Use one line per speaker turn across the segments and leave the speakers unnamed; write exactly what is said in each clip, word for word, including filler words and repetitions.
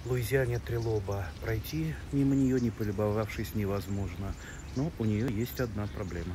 Луизиане Трилоба пройти мимо нее, не полюбовавшись, невозможно. Но у нее есть одна проблема.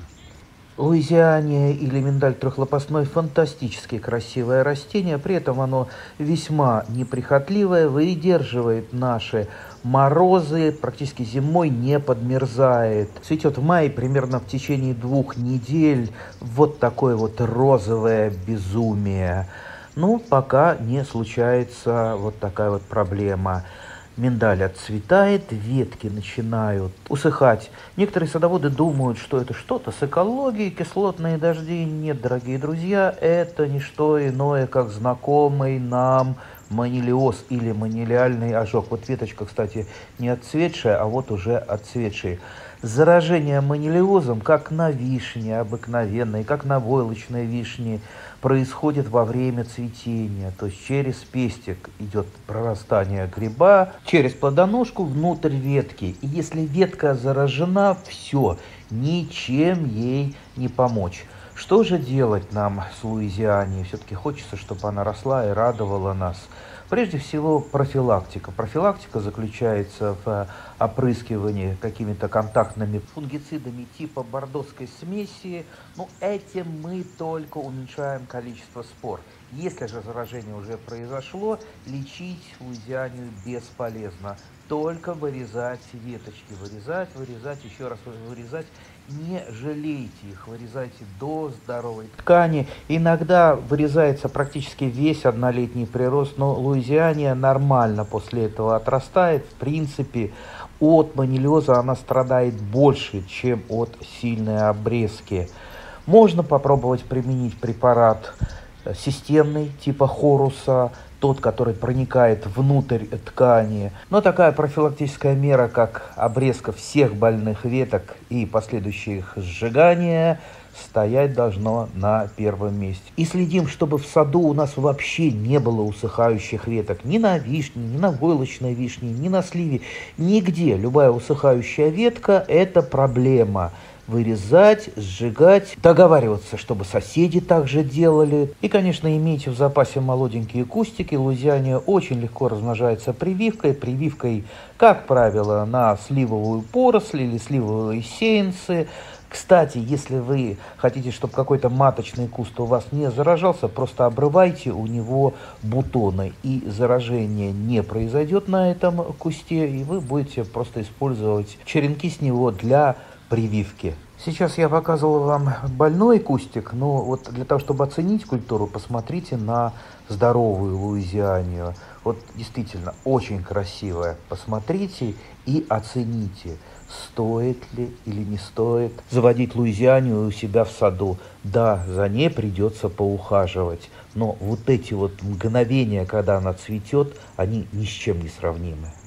Луизиане или миндаль трехлопастной — фантастически красивое растение, при этом оно весьма неприхотливое, выдерживает наши морозы, практически зимой не подмерзает. Цветет в мае примерно в течение двух недель. Вот такое вот розовое безумие. Ну, пока не случается вот такая вот проблема. Миндаль отцветает, ветки начинают усыхать. Некоторые садоводы думают, что это что-то с экологией, кислотные дожди. Нет, дорогие друзья, это не что иное, как знакомый нам манилиоз или манилиальный ожог. Вот веточка, кстати, не отцветшая, а вот уже отцветшая. Заражение манилиозом, как на вишне обыкновенной, как на войлочной вишне, происходит во время цветения. То есть через пестик идет прорастание гриба, через плодоножку внутрь ветки. И если ветка заражена, все, ничем ей не помочь. Что же делать нам с Луизианией? Все-таки хочется, чтобы она росла и радовала нас. Прежде всего, профилактика. Профилактика заключается в опрыскивании какими-то контактными фунгицидами типа бордоской смеси. Но этим мы только уменьшаем количество спор. Если же заражение уже произошло, лечить Луизианию бесполезно. Только вырезать веточки. Вырезать, вырезать, еще раз вырезать. Не жалейте их, вырезайте до здоровой ткани. Иногда вырезается практически весь однолетний прирост, но Луизиания нормально после этого отрастает. В принципе, от манилиоза она страдает больше, чем от сильной обрезки. Можно попробовать применить препарат системный, типа хоруса, тот, который проникает внутрь ткани. Но такая профилактическая мера, как обрезка всех больных веток и последующее их сжигание, стоять должно на первом месте. И следим, чтобы в саду у нас вообще не было усыхающих веток. Ни на вишне, ни на войлочной вишне, ни на сливе. Нигде любая усыхающая ветка – это проблема. Вырезать, сжигать, договариваться, чтобы соседи также делали. И, конечно, имейте в запасе молоденькие кустики. Луизиания очень легко размножается прививкой. Прививкой, как правило, на сливовую поросль или сливовые сеянцы. Кстати, если вы хотите, чтобы какой-то маточный куст у вас не заражался, просто обрывайте у него бутоны, и заражение не произойдет на этом кусте, и вы будете просто использовать черенки с него для прививки. Сейчас я показывал вам больной кустик, но вот для того, чтобы оценить культуру, посмотрите на здоровую Луизианию. Вот действительно очень красивая. Посмотрите и оцените, стоит ли или не стоит заводить Луизианию у себя в саду. Да, за ней придется поухаживать, но вот эти вот мгновения, когда она цветет, они ни с чем не сравнимы.